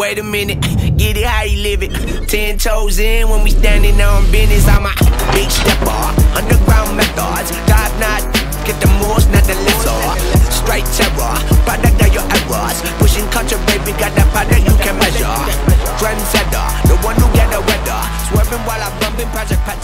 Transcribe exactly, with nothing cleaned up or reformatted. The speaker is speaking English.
wait a minute, get it how you live it. Ten toes in when we standing on business. I'm a big stepper, underground methods. God not, get the moors, not the lizard. Straight terror, product of your errors. Pushing culture, baby, got that product you can measure. Trendsetter, the one who get the weather. Swerving while I'm bumping Project Pat.